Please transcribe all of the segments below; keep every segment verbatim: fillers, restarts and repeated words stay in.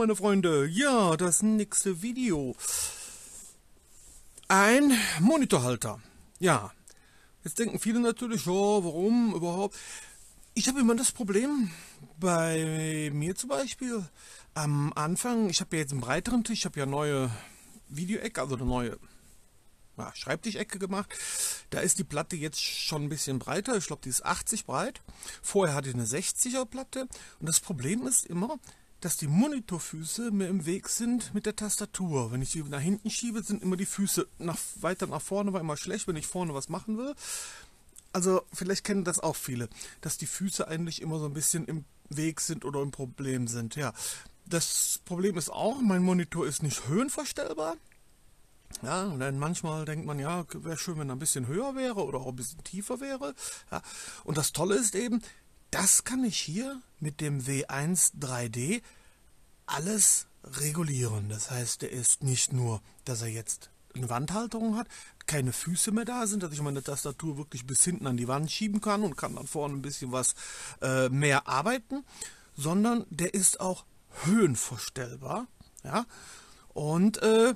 meine Freunde, ja, das nächste Video. Ein Monitorhalter. Ja, jetzt denken viele natürlich, oh, warum überhaupt? Ich habe immer das Problem, bei mir zum Beispiel, am Anfang, ich habe ja jetzt einen breiteren Tisch, ich habe ja neue Videoecke, also eine neue ja, Schreibtischecke gemacht. Da ist die Platte jetzt schon ein bisschen breiter, ich glaube die ist achtzig breit. Vorher hatte ich eine sechziger Platte und das Problem ist immer, dass die Monitorfüße mir im Weg sind mit der Tastatur. Wenn ich die nach hinten schiebe, sind immer die Füße nach, weiter nach vorne, war immer schlecht, wenn ich vorne was machen will. Also vielleicht kennen das auch viele, dass die Füße eigentlich immer so ein bisschen im Weg sind oder im Problem sind. Ja, das Problem ist auch, mein Monitor ist nicht höhenverstellbar. Ja, und dann manchmal denkt man, ja, wäre schön, wenn er ein bisschen höher wäre oder auch ein bisschen tiefer wäre. Ja, und das Tolle ist eben, das kann ich hier mit dem W eins drei D alles regulieren. Das heißt, der ist nicht nur, dass er jetzt eine Wandhalterung hat, keine Füße mehr da sind, dass ich meine Tastatur wirklich bis hinten an die Wand schieben kann und kann dann vorne ein bisschen was äh, mehr arbeiten, sondern der ist auch höhenverstellbar. Ja, und äh,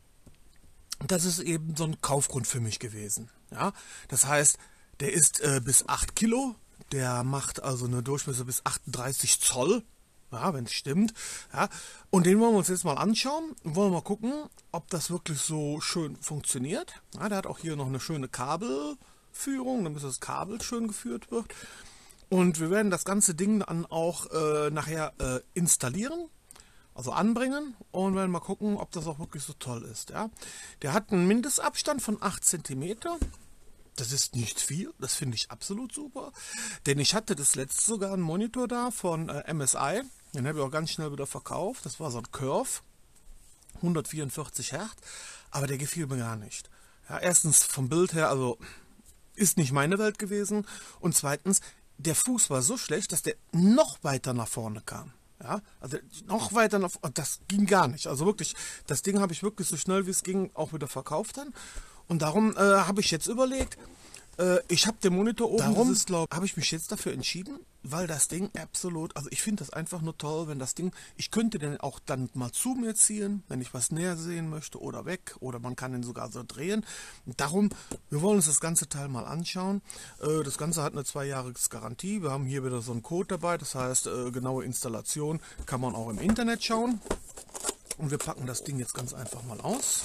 das ist eben so ein Kaufgrund für mich gewesen. Ja, das heißt, der ist äh, bis acht Kilo, der macht also eine Durchmesser bis achtunddreißig Zoll, ja, wenn es stimmt. Ja, und den wollen wir uns jetzt mal anschauen und wollen mal gucken, ob das wirklich so schön funktioniert. Ja, der hat auch hier noch eine schöne Kabelführung, damit das Kabel schön geführt wird. Und wir werden das ganze Ding dann auch äh, nachher äh, installieren. Also anbringen und werden mal gucken, ob das auch wirklich so toll ist. Ja. Der hat einen Mindestabstand von acht Zentimeter. Das ist nicht viel, das finde ich absolut super. Denn ich hatte das letzte sogar einen Monitor da von äh, M S I. Den habe ich auch ganz schnell wieder verkauft. Das war so ein Curve, hundertvierundvierzig Hertz. Aber der gefiel mir gar nicht. Ja, erstens vom Bild her, also ist nicht meine Welt gewesen. Und zweitens, der Fuß war so schlecht, dass der noch weiter nach vorne kam. Ja, also noch weiter nach, das ging gar nicht. Also wirklich, das Ding habe ich wirklich so schnell wie es ging auch wieder verkauft dann. Und darum äh, habe ich jetzt überlegt, äh, ich habe den Monitor oben, darum habe ich mich jetzt dafür entschieden, weil das Ding absolut, also ich finde das einfach nur toll, wenn das Ding, ich könnte den auch dann mal zu mir ziehen, wenn ich was näher sehen möchte oder weg, oder man kann den sogar so drehen. Und darum, wir wollen uns das ganze Teil mal anschauen. Äh, das Ganze hat eine zwei Jahres Garantie, wir haben hier wieder so einen Code dabei, das heißt, äh, genaue Installation kann man auch im Internet schauen. Und wir packen das Ding jetzt ganz einfach mal aus.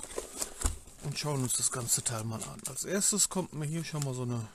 Und schauen uns das ganze Teil mal an. Als erstes kommt mir hier schon mal so eine,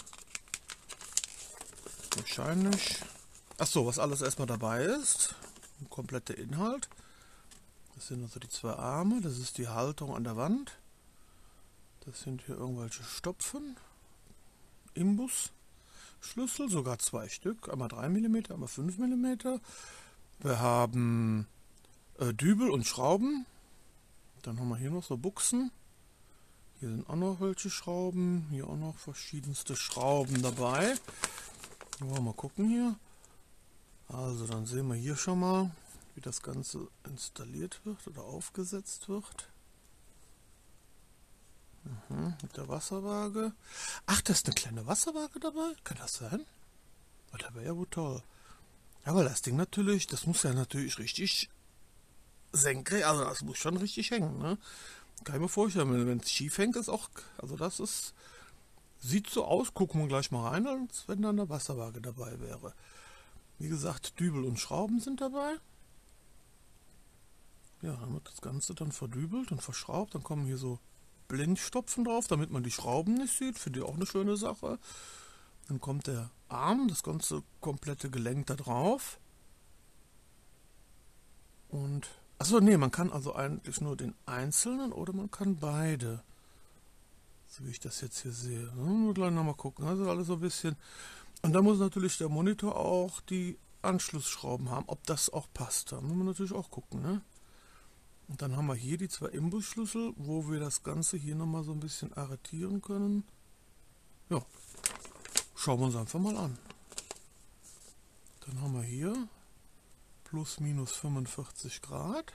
wahrscheinlich, achso, was alles erstmal dabei ist. Ein kompletter Inhalt. Das sind also die zwei Arme, das ist die Halterung an der Wand. Das sind hier irgendwelche Stopfen. Imbusschlüssel, sogar zwei Stück. Einmal drei Millimeter, einmal fünf Millimeter. Wir haben äh, Dübel und Schrauben. Dann haben wir hier noch so Buchsen. Hier sind auch noch welche Schrauben, hier auch noch verschiedenste Schrauben dabei. Wollen wir mal gucken hier. Also dann sehen wir hier schon mal, wie das Ganze installiert wird oder aufgesetzt wird. Mhm, mit der Wasserwaage. Ach, da ist eine kleine Wasserwaage dabei? Kann das sein? Oh, das wäre ja wohl toll. Ja, weil das Ding natürlich, das muss ja natürlich richtig senkrecht, also das muss schon richtig hängen, ne? Kann ich mir vorstellen, wenn es schief hängt, ist auch, also das ist, sieht so aus, gucken wir gleich mal rein, als wenn da eine Wasserwaage dabei wäre. Wie gesagt, Dübel und Schrauben sind dabei. Ja, dann wird das Ganze dann verdübelt und verschraubt, dann kommen hier so Blindstopfen drauf, damit man die Schrauben nicht sieht, finde ich auch eine schöne Sache. Dann kommt der Arm, das ganze komplette Gelenk da drauf. Und achso, nee, man kann also eigentlich nur den einzelnen oder man kann beide. So wie ich das jetzt hier sehe. Nur gleich nochmal gucken. Also alles so ein bisschen. Und da muss natürlich der Monitor auch die Anschlussschrauben haben, ob das auch passt. Da müssen wir natürlich auch gucken, ne? Und dann haben wir hier die zwei Imbusschlüssel, wo wir das Ganze hier nochmal so ein bisschen arretieren können. Ja, schauen wir uns einfach mal an. Dann haben wir hier plus minus fünfundvierzig Grad.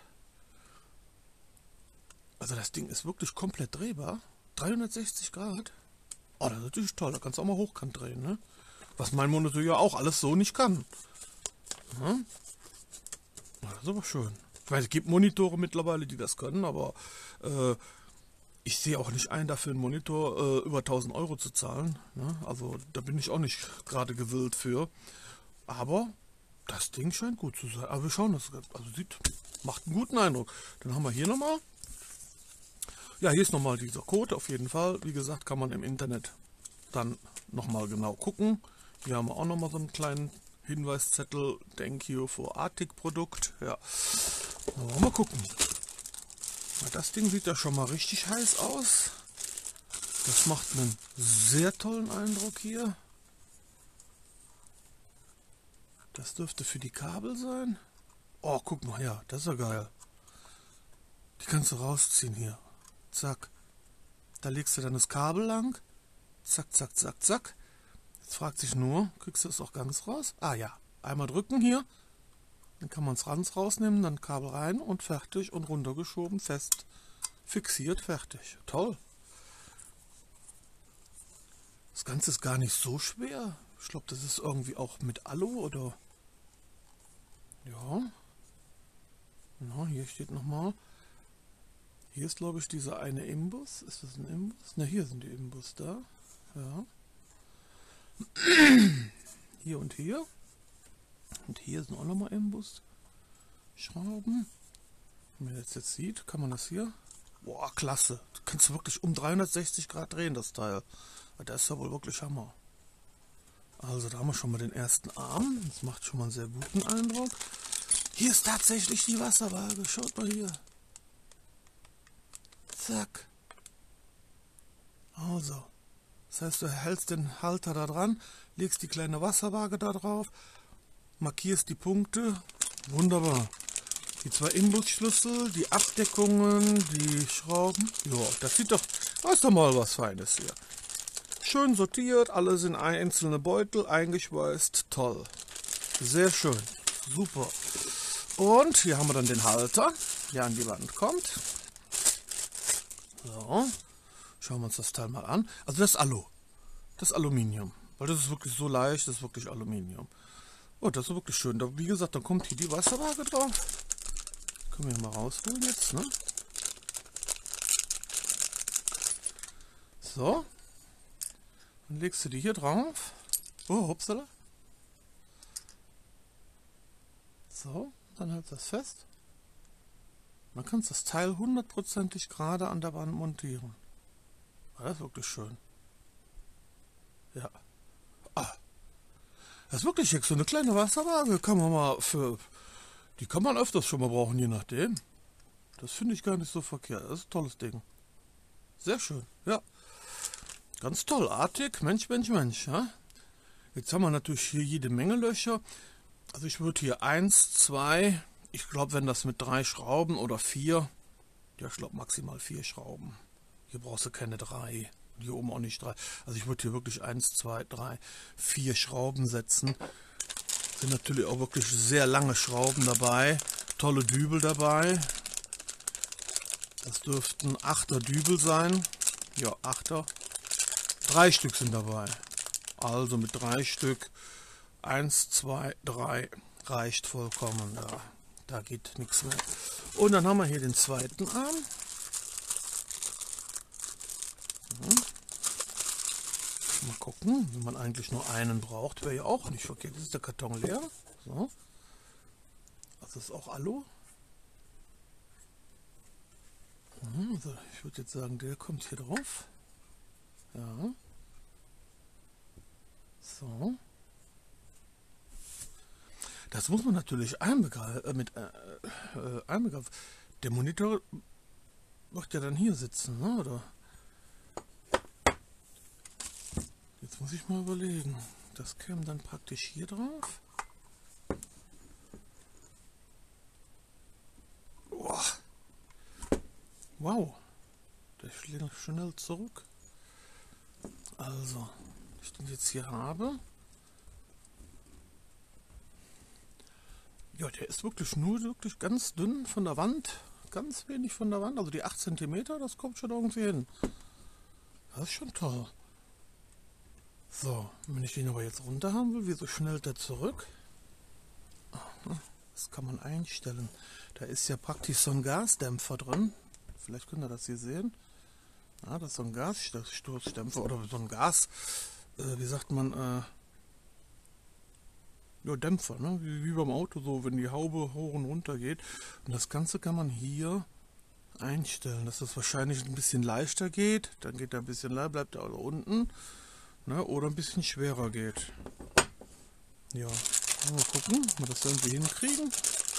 Also das Ding ist wirklich komplett drehbar. dreihundertsechzig Grad. Oh, das ist natürlich toll. Da kannst du auch mal hochkant drehen, ne? Was mein Monitor ja auch alles so nicht kann. Ja? Das ist aber schön. Ich weiß, es gibt Monitore mittlerweile, die das können, aber äh, ich sehe auch nicht ein, dafür einen Monitor äh, über tausend Euro zu zahlen. Ne? Also da bin ich auch nicht gerade gewillt für. Aber das Ding scheint gut zu sein. Aber wir schauen das. Also sieht, macht einen guten Eindruck. Dann haben wir hier nochmal. Ja, hier ist nochmal dieser Code auf jeden Fall. Wie gesagt, kann man im Internet dann nochmal genau gucken. Hier haben wir auch nochmal so einen kleinen Hinweiszettel. Thank you for Arctic Produkt. Ja, mal gucken. Das Ding sieht ja schon mal richtig heiß aus. Das macht einen sehr tollen Eindruck hier. Das dürfte für die Kabel sein. Oh, guck mal, ja, das ist ja geil. Die kannst du rausziehen hier. Zack. Da legst du dann das Kabel lang. Zack, zack, zack, zack. Jetzt fragt sich nur, kriegst du es auch ganz raus? Ah ja, einmal drücken hier. Dann kann man es ganz rausnehmen, dann Kabel rein und fertig und runtergeschoben, fest, fixiert, fertig. Toll. Das Ganze ist gar nicht so schwer. Ich glaube, das ist irgendwie auch mit Alu oder... Ja. Na, hier steht nochmal. Hier ist, glaube ich, dieser eine Imbus. Ist das ein Imbus? Ne, hier sind die Imbus da. Ja. Hier und hier. Und hier sind auch nochmal Imbus. Schrauben. Wenn man das jetzt sieht, kann man das hier. Boah, klasse. Du kannst wirklich um dreihundertsechzig Grad drehen, das Teil. Das ist ja wohl wirklich Hammer. Also da haben wir schon mal den ersten Arm. Das macht schon mal einen sehr guten Eindruck. Hier ist tatsächlich die Wasserwaage. Schaut mal hier. Zack. Also. Das heißt, du hältst den Halter da dran, legst die kleine Wasserwaage da drauf, markierst die Punkte. Wunderbar. Die zwei Imbusschlüssel, die Abdeckungen, die Schrauben. Ja, das sieht doch, das ist doch mal was Feines hier. Schön sortiert, alles in einzelne Beutel eingeschweißt. Toll. Sehr schön. Super. Und hier haben wir dann den Halter, der an die Wand kommt. So. Schauen wir uns das Teil mal an. Also das ist Alu. Das ist Aluminium. Weil das ist wirklich so leicht, das ist wirklich Aluminium. Oh, das ist wirklich schön. Da, wie gesagt, dann kommt hier die Wasserwaage drauf. Können wir hier mal rausholen jetzt, ne? So. Dann legst du die hier drauf. Oh, hupsala. So, dann hältst du das fest. Man kann das Teil hundertprozentig gerade an der Wand montieren. Das ist wirklich schön. Ja. Ah. Das ist wirklich jetzt so eine kleine Wasserwaage. Kann man mal für... Die kann man öfters schon mal brauchen, je nachdem. Das finde ich gar nicht so verkehrt. Das ist ein tolles Ding. Sehr schön. Ja. Ganz toll. Artig. Mensch, Mensch, Mensch. Ja? Jetzt haben wir natürlich hier jede Menge Löcher. Also ich würde hier eins, zwei... Ich glaube, wenn das mit drei Schrauben oder vier... Ja, ich glaube maximal vier Schrauben. Hier brauchst du keine drei. Hier oben auch nicht drei. Also ich würde hier wirklich eins, zwei, drei, vier Schrauben setzen. Sind natürlich auch wirklich sehr lange Schrauben dabei. Tolle Dübel dabei. Das dürften achter Dübel sein. Ja, achter. Drei Stück sind dabei. Also mit drei Stück. Eins, zwei, drei. Reicht vollkommen. Ja, da geht nichts mehr. Und dann haben wir hier den zweiten Arm. Mal gucken, wenn man eigentlich nur einen braucht, wäre ja auch nicht verkehrt. Jetzt ist der Karton leer. So. Das ist auch Alu. Also ich würde jetzt sagen, der kommt hier drauf. Ja. So. Das muss man natürlich einbegreifen. Äh, mit, äh, äh, einbegreifen. Der Monitor wird ja dann hier sitzen, ne? Oder? Jetzt muss ich mal überlegen. Das käme dann praktisch hier drauf. Boah. Wow. Der schlägt schnell zurück. Also, wenn ich den jetzt hier habe. Ja, der ist wirklich nur wirklich ganz dünn von der Wand. Ganz wenig von der Wand. Also die acht Zentimeter, das kommt schon irgendwie hin. Das ist schon toll. So, wenn ich den aber jetzt runter haben will, wieso schnellt der zurück? Das kann man einstellen. Da ist ja praktisch so ein Gasdämpfer drin. Vielleicht könnt ihr das hier sehen. Ja, das ist so ein Gasstoßdämpfer oder so ein Gas, äh, wie sagt man, äh, ja, Dämpfer, ne? Wie, wie beim Auto, so wenn die Haube hoch und runter geht. Und das Ganze kann man hier einstellen, dass das wahrscheinlich ein bisschen leichter geht. Dann geht er ein bisschen leichter, bleibt er also unten. Ne? Oder ein bisschen schwerer geht. Ja, mal gucken, ob wir das irgendwie hinkriegen.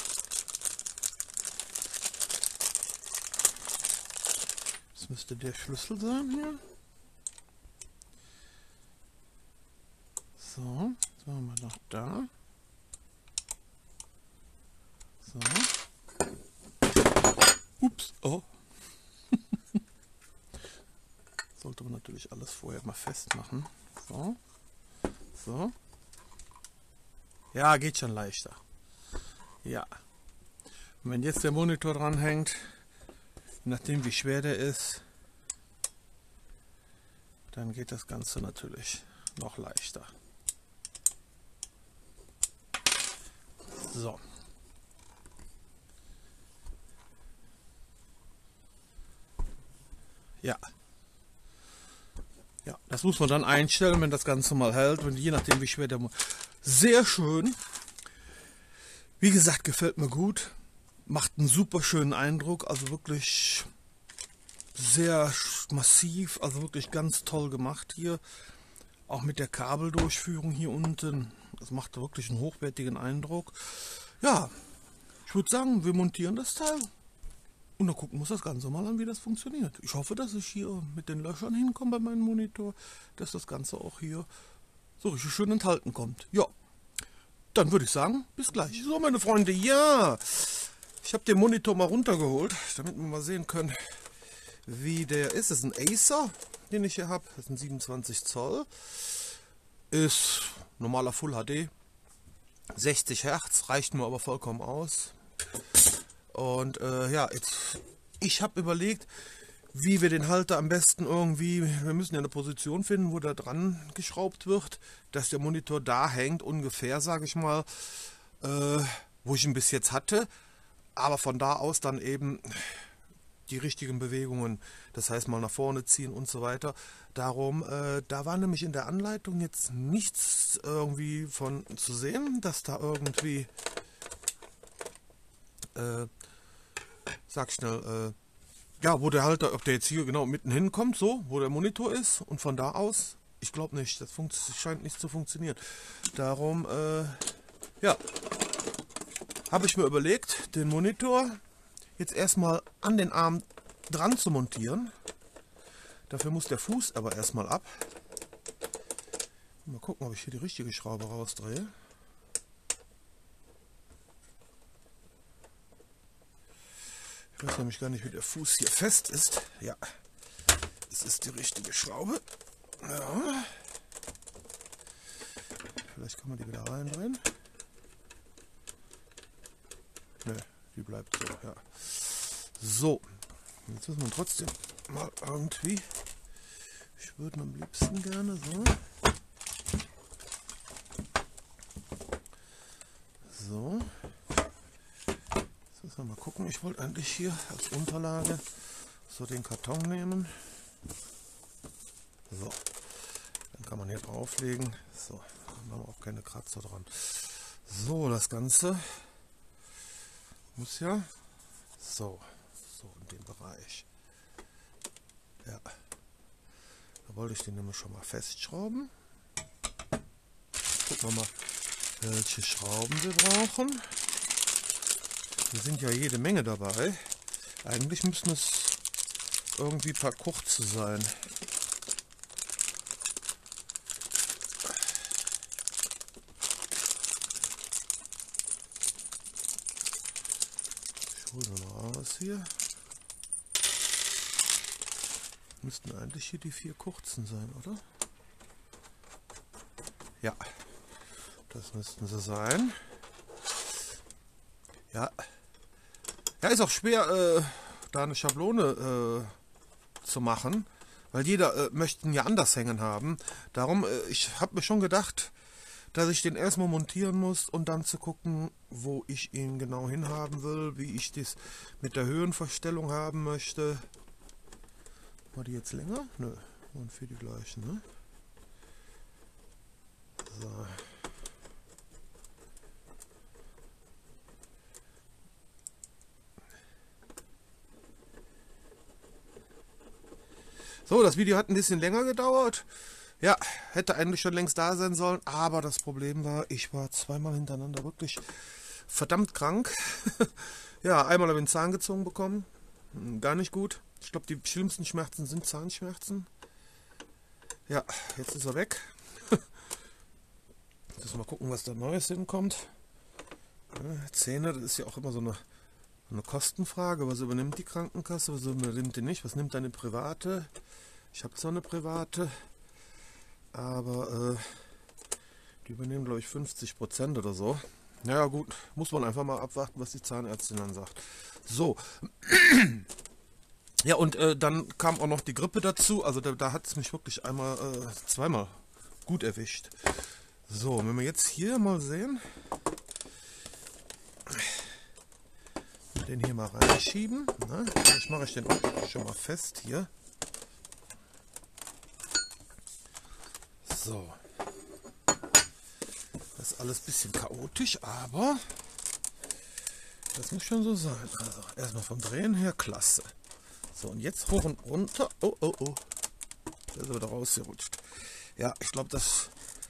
Das müsste der Schlüssel sein hier. So, jetzt machen wir noch da. So. Ups, oh. Sollte man natürlich alles vorher mal festmachen. So. So. Ja, geht schon leichter. Ja. Und wenn jetzt der Monitor dran hängt, je nachdem wie schwer der ist, dann geht das Ganze natürlich noch leichter. So. Ja. Ja, das muss man dann einstellen, wenn das Ganze mal hält, wenn je nachdem wie schwer der Mo- Sehr schön. Wie gesagt, gefällt mir gut. Macht einen super schönen Eindruck, also wirklich sehr massiv, also wirklich ganz toll gemacht hier. Auch mit der Kabeldurchführung hier unten. Das macht wirklich einen hochwertigen Eindruck. Ja, ich würde sagen, wir montieren das Teil. Und dann gucken wir uns das Ganze mal an, wie das funktioniert. Ich hoffe, dass ich hier mit den Löchern hinkomme bei meinem Monitor, dass das Ganze auch hier so richtig schön enthalten kommt. Ja, dann würde ich sagen, bis gleich. So, meine Freunde, ja, ich habe den Monitor mal runtergeholt, damit wir mal sehen können, wie der ist. Das ist ein Acer, den ich hier habe. Das ist ein siebenundzwanzig Zoll. Ist normaler Full H D. sechzig Hertz, reicht mir aber vollkommen aus. Und äh, ja, jetzt, ich habe überlegt, wie wir den Halter am besten irgendwie, wir müssen ja eine Position finden, wo der dran geschraubt wird, dass der Monitor da hängt, ungefähr, sage ich mal, äh, wo ich ihn bis jetzt hatte, aber von da aus dann eben die richtigen Bewegungen, das heißt mal nach vorne ziehen und so weiter. Darum, äh, da war nämlich in der Anleitung jetzt nichts irgendwie von zu sehen, dass da irgendwie, äh, sag schnell, äh, ja, wo der Halter, ob der jetzt hier genau mitten hinkommt, so, wo der Monitor ist und von da aus, ich glaube nicht, das scheint nicht zu funktionieren. Darum, äh, ja, habe ich mir überlegt, den Monitor jetzt erstmal an den Arm dran zu montieren. Dafür muss der Fuß aber erstmal ab. Mal gucken, ob ich hier die richtige Schraube rausdrehe. Ich weiß nämlich gar nicht, wie der Fuß hier fest ist. Ja, es ist die richtige Schraube. Ja. Vielleicht kann man die wieder reindrehen. Ne, die bleibt so, ja. So, jetzt müssen wir trotzdem mal irgendwie, ich würde am liebsten gerne so. So. Jetzt müssen wir mal gucken, ich wollte eigentlich hier als Unterlage so den Karton nehmen. So, dann kann man hier drauflegen. So, dann haben wir auch keine Kratzer dran. So, das Ganze muss ja so, so in dem Bereich. Ja, da wollte ich den nämlich schon mal festschrauben. Gucken wir mal, welche Schrauben wir brauchen. Hier sind ja jede Menge dabei. Eigentlich müssen es irgendwie ein paar kurze sein. Ich hole noch raus hier. Müssten eigentlich hier die vier kurzen sein, oder? Ja, das müssten sie sein. Ja, ja, ist auch schwer, äh, da eine Schablone äh, zu machen, weil jeder äh, möchte ihn ja anders hängen haben. Darum, äh, ich habe mir schon gedacht, dass ich den erstmal montieren muss und dann zu gucken, wo ich ihn genau hinhaben will, wie ich das mit der Höhenverstellung haben möchte. War die jetzt länger? Nö, waren für die gleichen, ne? So. So, das Video hat ein bisschen länger gedauert. Ja, hätte eigentlich schon längst da sein sollen, aber das Problem war, ich war zweimal hintereinander wirklich verdammt krank. Ja, einmal habe ich einen Zahn gezogen bekommen. Gar nicht gut. Ich glaube, die schlimmsten Schmerzen sind Zahnschmerzen. Ja, jetzt ist er weg. Jetzt mal gucken, was da Neues hinkommt. Ja, Zähne, das ist ja auch immer so eine, eine Kostenfrage. Was übernimmt die Krankenkasse, was übernimmt die nicht? Was nimmt eine private? Ich habe zwar eine private, aber äh, die übernehmen, glaube ich, fünfzig Prozent oder so. Naja gut, muss man einfach mal abwarten, was die Zahnärztin dann sagt. So. Ja, und äh, dann kam auch noch die Grippe dazu. Also da, da hat es mich wirklich einmal, äh, zweimal gut erwischt. So, wenn wir jetzt hier mal sehen, den hier mal reinschieben. Ne? Jetzt mache ich den auch schon mal fest hier. So. Das ist alles ein bisschen chaotisch, aber das muss schon so sein. Also erstmal vom Drehen her, klasse. So, und jetzt hoch und runter. Oh, oh, oh. Der ist wieder rausgerutscht. Ja, ich glaube, das,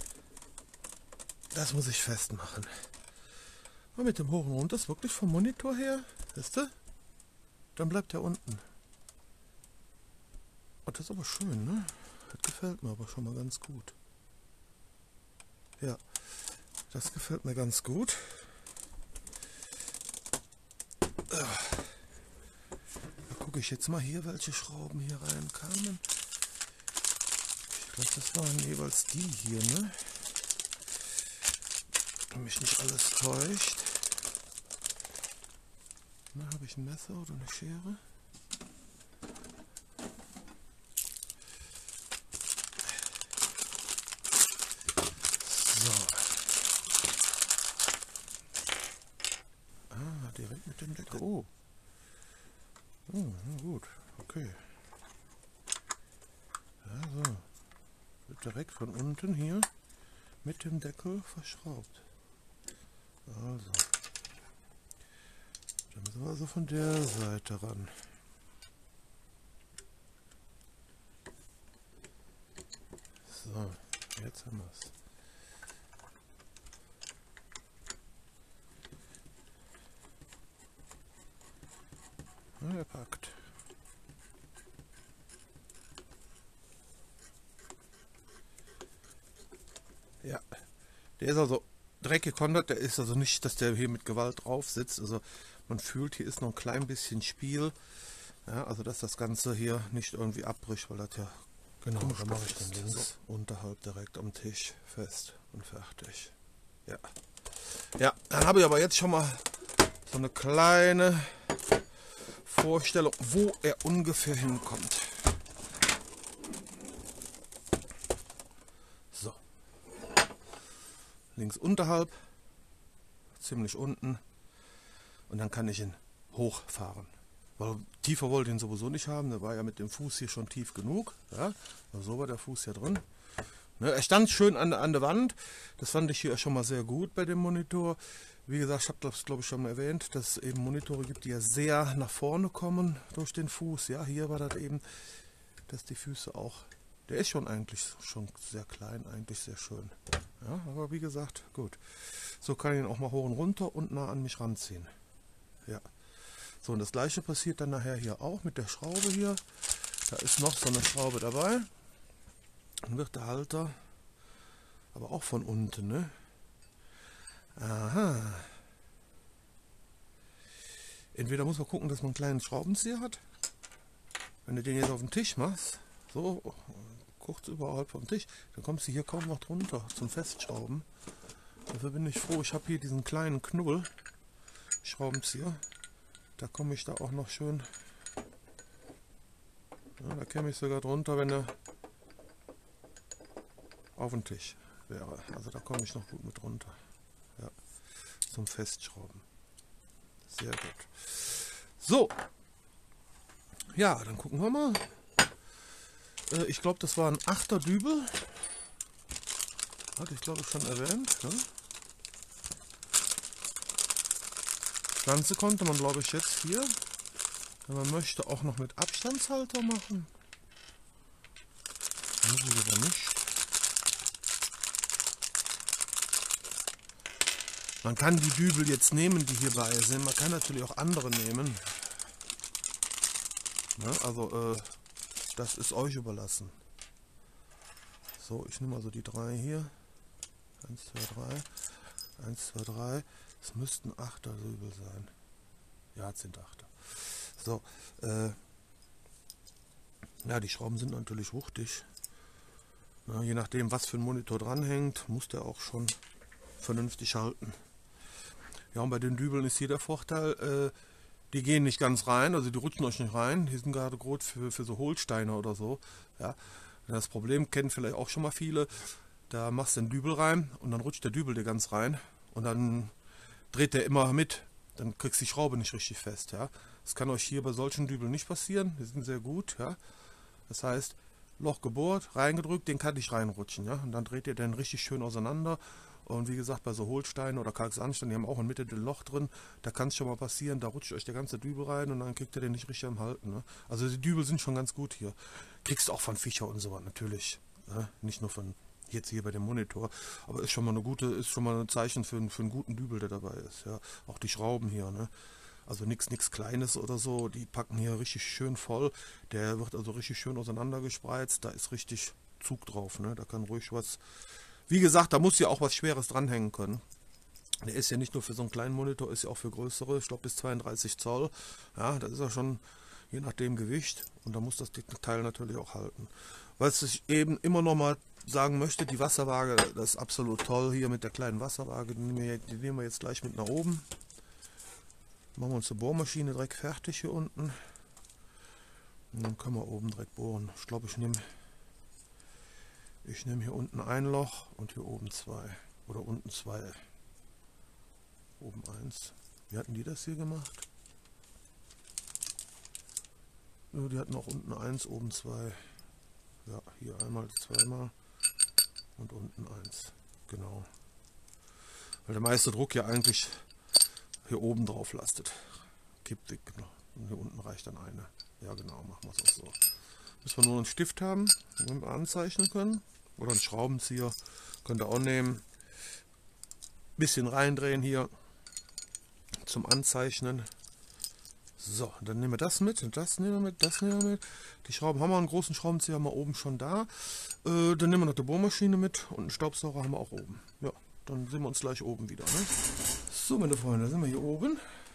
das muss ich festmachen. Und mit dem hoch und runter ist wirklich vom Monitor her, siehst du? Dann bleibt er unten. Und das ist aber schön, ne? Das gefällt mir aber schon mal ganz gut. Ja, das gefällt mir ganz gut. Da gucke ich jetzt mal hier, welche Schrauben hier reinkamen. Ich glaube, das waren jeweils die hier, ne? Wenn mich nicht alles täuscht. Na, habe ich ein Messer oder eine Schere? So. Ah, direkt mit dem Deckel. Oh. Oh, na gut. Okay. Also. Wird direkt von unten hier mit dem Deckel verschraubt. Also. Dann müssen wir also von der Seite ran. So, jetzt haben wir es. Ja, er packt. Ja, der ist also direkt gekontert, der ist also nicht, dass der hier mit Gewalt drauf sitzt. Also man fühlt, hier ist noch ein klein bisschen Spiel. Ja, also dass das Ganze hier nicht irgendwie abbricht, weil das ja genau, dann mache ich dann links so unterhalb direkt am Tisch fest und fertig. Ja. Ja, dann habe ich aber jetzt schon mal so eine kleine Vorstellung, wo er ungefähr hinkommt. So. Links unterhalb, ziemlich unten. Und dann kann ich ihn hochfahren. Weil tiefer wollte ich ihn sowieso nicht haben. Der war ja mit dem Fuß hier schon tief genug. Ja, so war der Fuß hier drin. Ne, er stand schön an, an der Wand. Das fand ich hier schon mal sehr gut bei dem Monitor. Wie gesagt, ich habe das glaube ich schon mal erwähnt, dass es eben Monitore gibt, die ja sehr nach vorne kommen durch den Fuß. Ja, hier war das eben, dass die Füße auch, der ist schon eigentlich schon sehr klein, eigentlich sehr schön. Ja, aber wie gesagt, gut. So kann ich ihn auch mal hoch und runter und nah an mich ranziehen. Ja. So, und das gleiche passiert dann nachher hier auch mit der Schraube hier. Da ist noch so eine Schraube dabei. Dann wird der Halter aber auch von unten, ne? Aha. Entweder muss man gucken, dass man einen kleinen Schraubenzieher hat. Wenn du den jetzt auf den Tisch machst, so kurz überhalb vom Tisch, dann kommst du hier kaum noch drunter zum Festschrauben. Dafür bin ich froh, ich habe hier diesen kleinen Knubbel Schraubenzieher. Da komme ich da auch noch schön. Ja, da käme ich sogar drunter, wenn er auf den Tisch. wäre. Also da komme ich noch gut mit runter. Ja, zum Festschrauben. Sehr gut. So. Ja, dann gucken wir mal. Äh, ich glaube, das war ein achter Dübel. Hatte ich glaube ich schon erwähnt. Ne? Das Ganze konnte man glaube ich jetzt hier, wenn man möchte, auch noch mit Abstandshalter machen. Muss ich aber nicht. Man kann die Dübel jetzt nehmen, die hierbei sind. Man kann natürlich auch andere nehmen. Ne? Also äh, das ist euch überlassen. So, ich nehme also die drei hier. eins, zwei, drei. eins, zwei, drei. Es müssten achter Dübel sein. Ja, es sind achter. So, äh, ja, die Schrauben sind natürlich wuchtig. Na, je nachdem, was für ein Monitor dranhängt, muss der auch schon vernünftig halten. Ja, und bei den Dübeln ist hier der Vorteil, äh, die gehen nicht ganz rein, also die rutschen euch nicht rein. Die sind gerade gut für, für so Hohlsteine oder so. Ja. Das Problem kennen vielleicht auch schon mal viele. Da machst du den Dübel rein und dann rutscht der Dübel dir ganz rein und dann dreht der immer mit. Dann kriegst du die Schraube nicht richtig fest. Ja. Das kann euch hier bei solchen Dübeln nicht passieren. Die sind sehr gut. Ja. Das heißt, Loch gebohrt, reingedrückt, den kann ich reinrutschen. Ja. Und dann dreht ihr den richtig schön auseinander. Und wie gesagt, bei so Hohlsteinen oder Kalksandstein, die haben auch in Mitte ein Loch drin, da kann es schon mal passieren, da rutscht euch der ganze Dübel rein und dann kriegt ihr den nicht richtig am Halten. Ne? Also die Dübel sind schon ganz gut hier. Kriegst du auch von Fischer und so was natürlich. Ne? Nicht nur von jetzt hier bei dem Monitor, aber ist schon mal eine gute, ist schon mal ein Zeichen für, für einen guten Dübel, der dabei ist. Ja? Auch die Schrauben hier, ne? Also nichts nichts Kleines oder so, die packen hier richtig schön voll. Der wird also richtig schön auseinandergespreizt, da ist richtig Zug drauf, ne? Da kann ruhig was. Wie gesagt, da muss ja auch was Schweres dranhängen können. Der ist ja nicht nur für so einen kleinen Monitor, ist ja auch für größere, ich glaube bis zweiunddreißig Zoll. Ja, das ist ja schon je nach dem Gewicht und da muss das Teil natürlich auch halten. Was ich eben immer noch mal sagen möchte, die Wasserwaage, das ist absolut toll hier mit der kleinen Wasserwaage. Die nehmen wir, die nehmen wir jetzt gleich mit nach oben. Machen wir uns die Bohrmaschine direkt fertig hier unten. Und dann können wir oben direkt bohren. Ich glaube, ich nehme Ich nehme hier unten ein Loch und hier oben zwei. Oder unten zwei. Oben eins. Wie hatten die das hier gemacht? Ja, die hatten auch unten eins, oben zwei. Ja, hier einmal, zweimal. Und unten eins. Genau. Weil der meiste Druck ja eigentlich hier oben drauf lastet. Kippt weg. Und hier unten reicht dann eine. Ja genau, machen wir es auch so. Müssen wir nur einen Stift haben, den wir anzeichnen können. Oder einen Schraubenzieher. Könnt ihr auch nehmen. Bisschen reindrehen hier zum Anzeichnen. So, dann nehmen wir das mit und das nehmen wir mit, das nehmen wir mit. Die Schrauben haben wir, einen großen Schraubenzieher haben wir oben schon da. Äh, dann nehmen wir noch die Bohrmaschine mit und einen Staubsauger haben wir auch oben. Ja, dann sehen wir uns gleich oben wieder. Ne? So, meine Freunde, sind wir hier oben.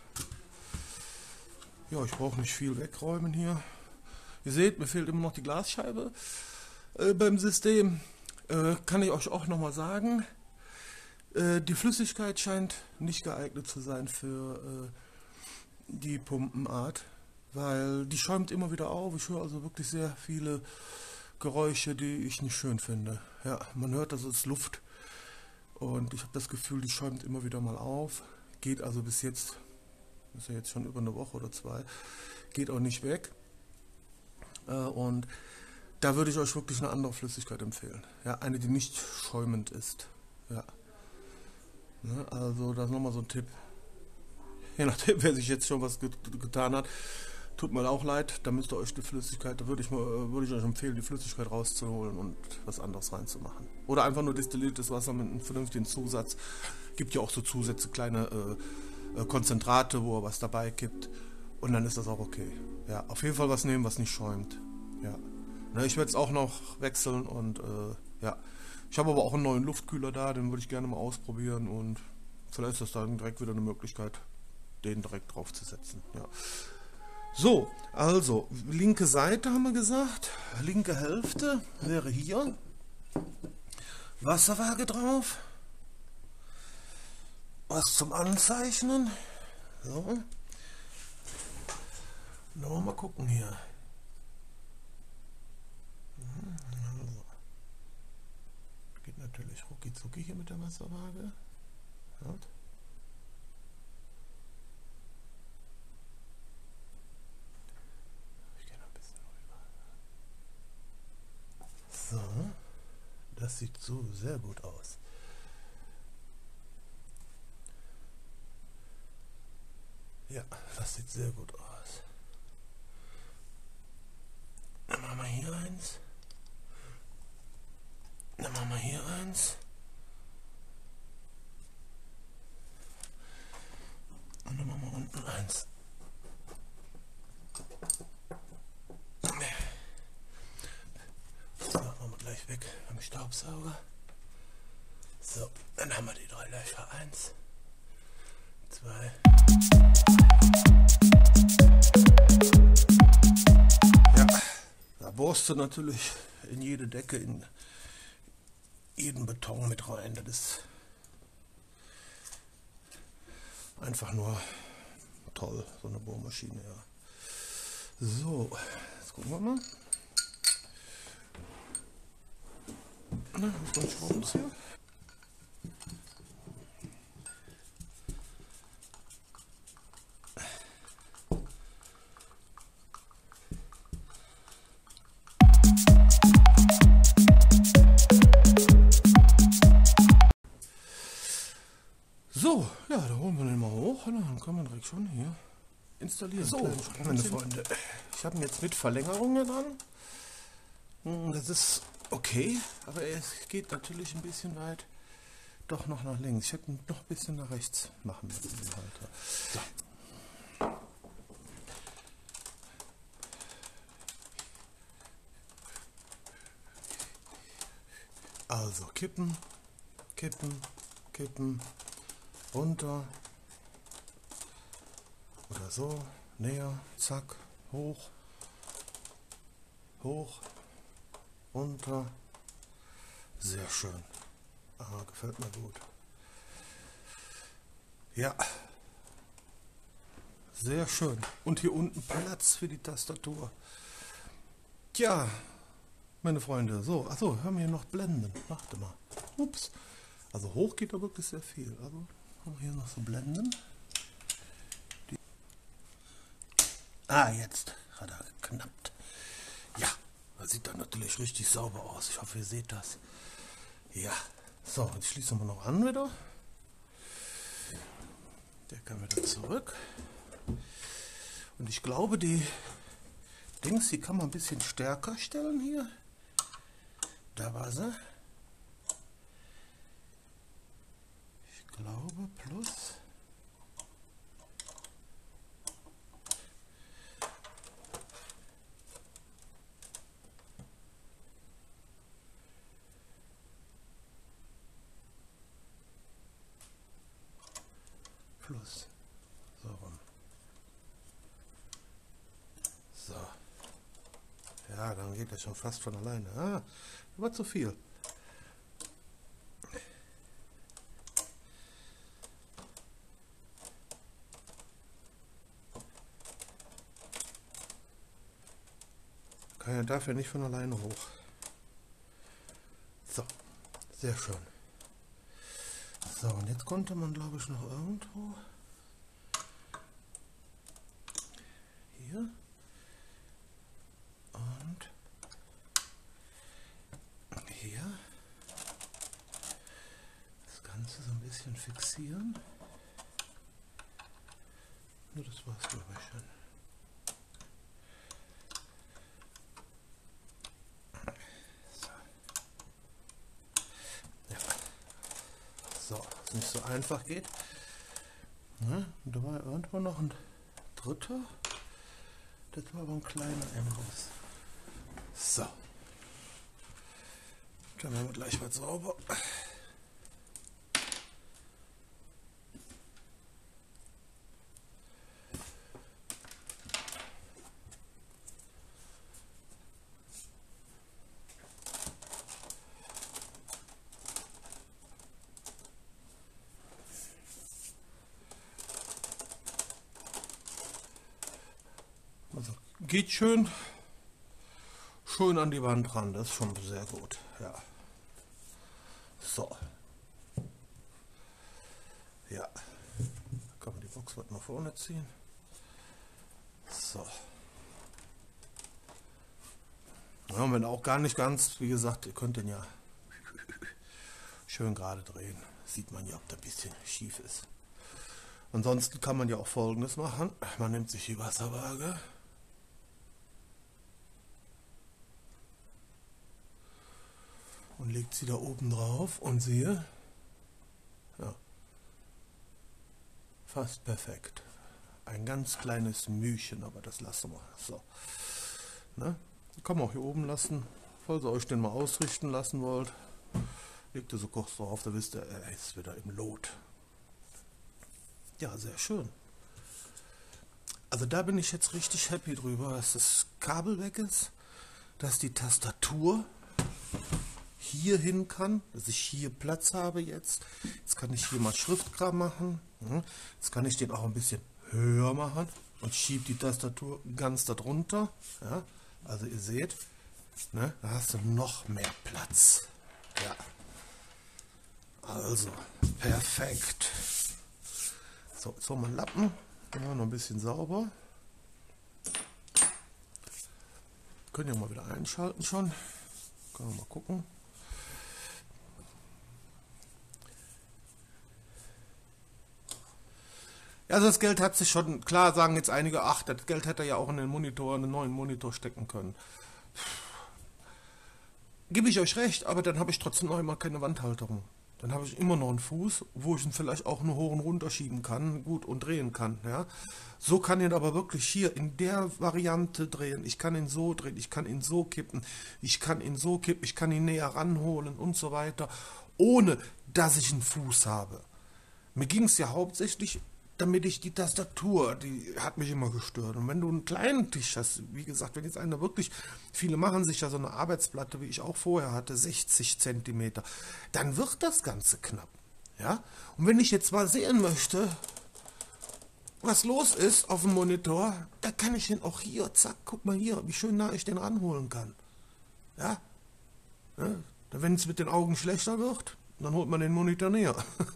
Ja, ich brauche nicht viel wegräumen hier. Ihr seht, mir fehlt immer noch die Glasscheibe äh, beim System. Äh, kann ich euch auch nochmal sagen, äh, die Flüssigkeit scheint nicht geeignet zu sein für äh, die Pumpenart, weil die schäumt immer wieder auf. Ich höre also wirklich sehr viele Geräusche, die ich nicht schön finde. Ja, man hört, das ist Luft und ich habe das Gefühl, die schäumt immer wieder mal auf. Geht also bis jetzt, ist ja jetzt schon über eine Woche oder zwei, geht auch nicht weg. Äh, und da würde ich euch wirklich eine andere Flüssigkeit empfehlen. Ja, eine, die nicht schäumend ist. Ja. Ne, also das ist nochmal so ein Tipp. Je nachdem, wer sich jetzt schon was get getan hat, tut mir auch leid, da müsst ihr euch die Flüssigkeit, da würde ich, mal, würde ich euch empfehlen, die Flüssigkeit rauszuholen und was anderes reinzumachen. Oder einfach nur destilliertes Wasser mit einem vernünftigen Zusatz. Gibt ja auch so Zusätze, kleine äh, Konzentrate, wo er was dabei gibt. Und dann ist das auch okay. Ja, auf jeden Fall was nehmen, was nicht schäumt. Ja. Na, ich werde es auch noch wechseln und äh, ja. Ich habe aber auch einen neuen Luftkühler da, den würde ich gerne mal ausprobieren und vielleicht ist das dann direkt wieder eine Möglichkeit, den direkt drauf zu setzen. Ja. So, also linke Seite haben wir gesagt, linke Hälfte wäre hier, Wasserwaage drauf, was zum Anzeichnen. So, noch mal gucken hier. Geht natürlich rucki zucki hier mit der Wasserwaage. Ja. Ich gehe noch ein bisschen rüber. So, das sieht so sehr gut aus. Ja, das sieht sehr gut aus. Dann machen wir hier eins. Dann machen wir hier eins. Und dann machen wir unten eins. Das machen wir gleich weg mit dem Staubsauger. So, dann haben wir die drei Löcher. Eins, zwei. Ja, da bohrst du natürlich in jede Decke, in jeden Beton mit rein. Das ist einfach nur toll, so eine Bohrmaschine, ja. So, jetzt gucken wir mal. Na, was ist Schraubenzieher? So, ja, da holen wir den mal hoch und dann kann man direkt schon hier installieren. So, meine Freunde, ich habe ihn jetzt mit Verlängerungen dran. Das ist okay, aber es geht natürlich ein bisschen weit doch noch nach links. Ich hätte ihn noch ein bisschen nach rechts machen müssen, den Halter. So. Also kippen, kippen, kippen, runter oder so, näher, zack, hoch, hoch, runter, sehr schön, ah, gefällt mir gut, ja, sehr schön und hier unten Platz für die Tastatur, tja, meine Freunde, so, achso, haben wir hier noch Blenden, warte mal, ups, also hoch geht da wirklich sehr viel, also haben wir hier noch so Blenden. Die ah, jetzt hat er geknappt. Ja, das sieht dann natürlich richtig sauber aus. Ich hoffe, ihr seht das. Ja, so, jetzt schließen wir noch an wieder. Der kann wieder zurück. Und ich glaube, die Dings, die kann man ein bisschen stärker stellen hier. Da war sie. Ich glaube plus. Plus. So rum. So. Ja, dann geht das schon fast von alleine. Ah, aber zu viel. Kann ja dafür nicht von alleine hoch. So, sehr schön. So, und jetzt konnte man, glaube ich, noch irgendwo hier und hier das Ganze so ein bisschen fixieren. Nur das war's, glaube ich, schon. So, es nicht so einfach geht. Ja, und da war irgendwo noch ein dritter. Das war aber ein kleiner Embus. So. Dann machen wir gleich mal sauber. Also geht schön, schön an die Wand ran, das ist schon sehr gut, ja. So. Ja. Da kann man die Box nach vorne ziehen. So. Ja, und wenn auch gar nicht ganz, wie gesagt, ihr könnt den ja schön gerade drehen. Sieht man ja, ob der ein bisschen schief ist. Ansonsten kann man ja auch Folgendes machen. Man nimmt sich die Wasserwaage. Und legt sie da oben drauf und siehe, ja, fast perfekt. Ein ganz kleines Mühchen, aber das lassen wir. So. Ne? Kann man auch hier oben lassen, falls ihr euch den mal ausrichten lassen wollt. Legt ihr so kurz drauf, da wisst ihr, er ist wieder im Lot. Ja, sehr schön. Also da bin ich jetzt richtig happy drüber, dass das Kabel weg ist, dass die Tastatur hier hin kann, dass ich hier Platz habe jetzt. Jetzt kann ich hier mal Schriftkram machen. Jetzt kann ich den auch ein bisschen höher machen und schiebe die Tastatur ganz darunter. Ja, also ihr seht, ne, da hast du noch mehr Platz. Ja. Also, perfekt. So, jetzt haben wir einen Lappen. Dann machen wir noch ein bisschen sauber. Können ja mal wieder einschalten schon. Können wir mal gucken. Ja, also das Geld hat sich schon, klar sagen jetzt einige, ach, das Geld hätte er ja auch in den Monitor, in einen neuen Monitor stecken können. Gebe ich euch recht, aber dann habe ich trotzdem noch immer keine Wandhalterung. Dann habe ich immer noch einen Fuß, wo ich ihn vielleicht auch nur hoch und runter schieben kann, gut, und drehen kann. Ja. So kann ich ihn aber wirklich hier in der Variante drehen. Ich kann ihn so drehen, ich kann ihn so kippen, ich kann ihn so kippen, ich kann ihn näher ranholen und so weiter, ohne dass ich einen Fuß habe. Mir ging es ja hauptsächlich, damit ich die Tastatur, die hat mich immer gestört. Und wenn du einen kleinen Tisch hast, wie gesagt, wenn jetzt einer wirklich, viele machen sich ja so eine Arbeitsplatte, wie ich auch vorher hatte, sechzig Zentimeter, dann wird das Ganze knapp. Ja? Und wenn ich jetzt mal sehen möchte, was los ist auf dem Monitor, da kann ich den auch hier, zack, guck mal hier, wie schön nah ich den ranholen kann. Ja? Ja? Wenn es mit den Augen schlechter wird, dann holt man den Monitor näher.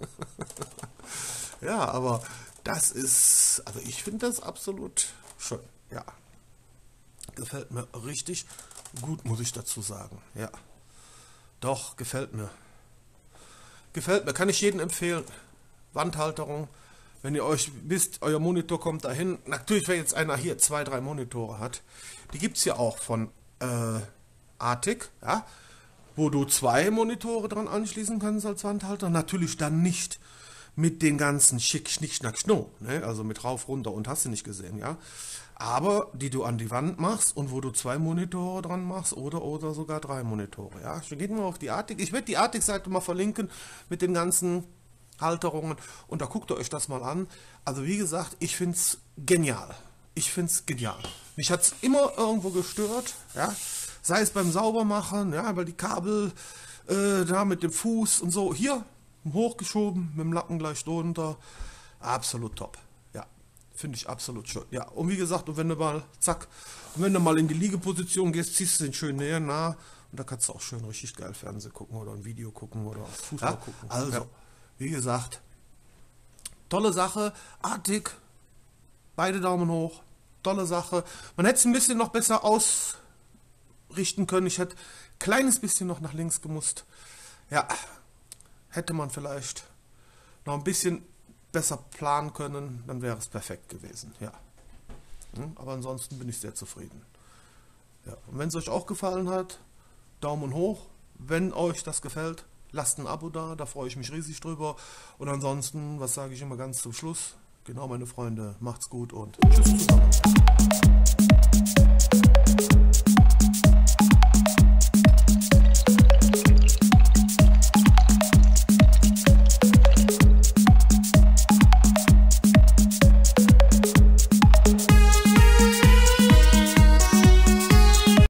Ja, aber das ist, also ich finde das absolut schön, ja. Gefällt mir richtig gut, muss ich dazu sagen, ja. Doch, gefällt mir. Gefällt mir, kann ich jedem empfehlen. Wandhalterung, wenn ihr euch wisst, euer Monitor kommt dahin. Natürlich, wenn jetzt einer hier zwei, drei Monitore hat, die gibt es ja auch von äh, Arctic, ja, wo du zwei Monitore dran anschließen kannst als Wandhalter. Natürlich dann nicht mit den ganzen Schick, Schnick, Schnack, Schno, ne? Also mit rauf, runter und hast du nicht gesehen, ja. Aber die du an die Wand machst und wo du zwei Monitore dran machst oder oder sogar drei Monitore, ja. Geht mal auf die Arctic. Ich werde die Arctic-Seite mal verlinken mit den ganzen Halterungen und da guckt ihr euch das mal an. Also wie gesagt, ich finde es genial. Ich finde es genial. Mich hat es immer irgendwo gestört, ja. Sei es beim Saubermachen, ja, weil die Kabel äh, da mit dem Fuß und so, hier hochgeschoben, mit dem Lappen gleich drunter. Absolut top. Ja, finde ich absolut schön. Ja, und wie gesagt, und wenn du mal, zack, und wenn du mal in die Liegeposition gehst, ziehst du den schön näher nah und da kannst du auch schön richtig geil Fernsehen gucken oder ein Video gucken oder Fußball ja, gucken. Also, ja. Wie gesagt, tolle Sache. Arctic, beide Daumen hoch. Tolle Sache. Man hätte es ein bisschen noch besser ausrichten können. Ich hätte ein kleines bisschen noch nach links gemusst. Ja, hätte man vielleicht noch ein bisschen besser planen können, dann wäre es perfekt gewesen, ja. Aber ansonsten bin ich sehr zufrieden. Ja. Und wenn es euch auch gefallen hat, Daumen hoch. Wenn euch das gefällt, lasst ein Abo da, da freue ich mich riesig drüber. Und ansonsten, was sage ich immer ganz zum Schluss? Genau, meine Freunde, macht's gut und tschüss zusammen.